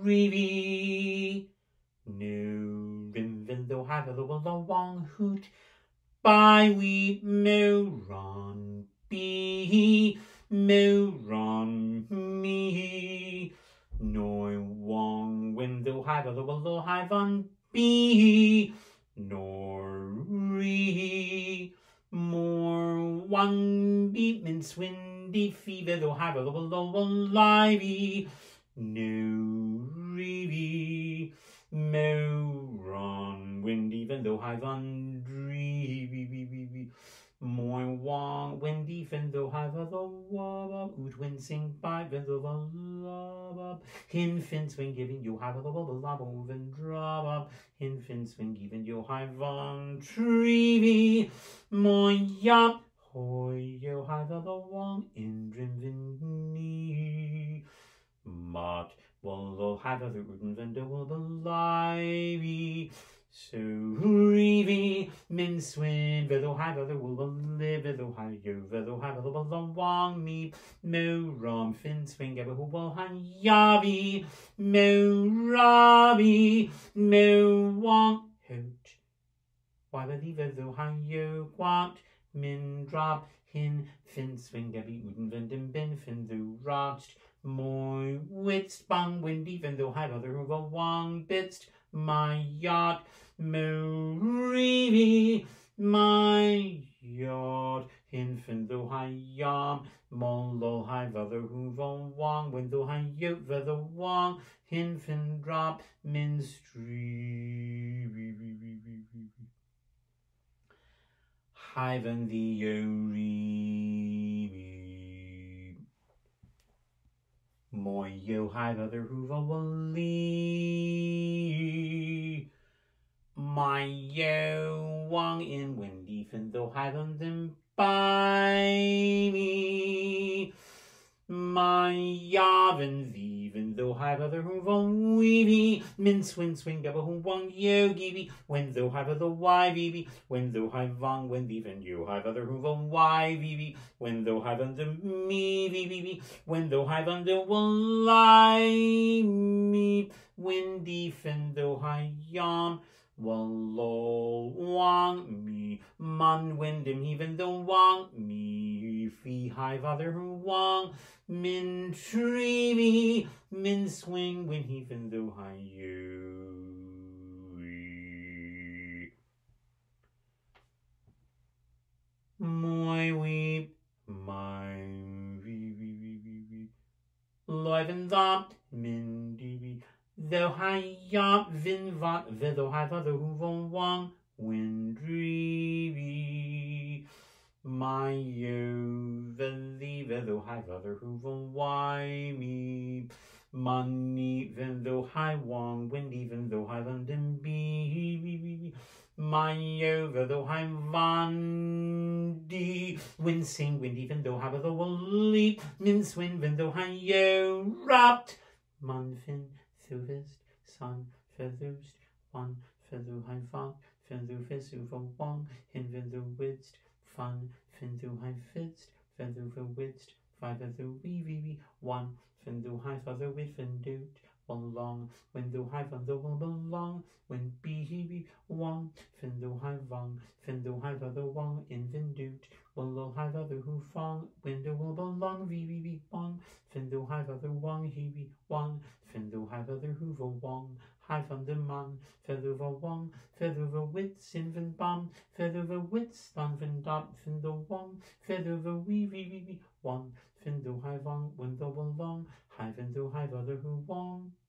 reevy. No rim vin though have a long hoot. By we mo run be mo run me. Noi wong win though have a high on be nor re. More one beat min swindy fever though have a livey. No reevy. Mo run wind even though I've undree. More wong wind even though I've a wab. Oot wind sing by when the love. Hinfin swing giving you have a lob over and drop up. Hinfin swing giving you have on tree. More yap. Hoy you have a wong in driven knee. But will have other rootings and will be lively. So reevy, min swin, vedo have other will live, vedo have you, vedo have other will long me, mo rom, fin swing, ever who will han yavi, mo rabby, mo wong, hoot. Why believe vedo han you quant, min drop, hin, fin swing, every uden vendin bin, fin do rocked. Moi wits bang wind even though have other who wong bits my yacht mo reevy my yacht infant though I yam molo have other who wong when though I yoke the wong infant drop min street hive the yori. Moi yo have other who will lee. My yo wang in windy fin though have them by me. My yavin even though have other who will weavy. Min swing swing gabba who wang yo gibby. When though have other why vivi. When though have wang when even you have other who will why vivi. When though have under me vivi. When though have under will lie me. Windy fin though I yam. Wallo wang me. Man wind him even though wang me. Fee hive other who wang. Min tree min swing when even though I you. My weep, my live and that min db. Though I yap vin vat though have other who wang wind dreamy. My you believe though have other who why me. Money even though I wong wind even though I London be. My over though I'm vandy. Wind sing wind even though have other will leap. Min swing wind though I yo wrapped. Munfin thuvist sun feathers one feather high fog feather feather for wong in feather widst fun feather high fist feather for widst five feather wee one feather high feather with fendute one long window high feather will belong when be one feather high vong feather high feather wong in fendute one low high feather who fong window will belong wee one feather high feather wong he one feather high feather hoover wong high from the man feather wong feather wits infant bomb feather wits stand fin dot feather wong feather wee one feather high wong window belong high feather high feather who wong.